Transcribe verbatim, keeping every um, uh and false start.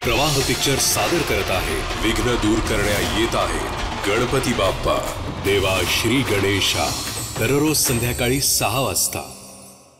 प्रवाह पिक्चर सादर करत आहे विघ्न दूर करण्या येत आहे गणपती बाप्पा देवा श्री गणेशा दररोज संध्याकाळी सहा वाजता।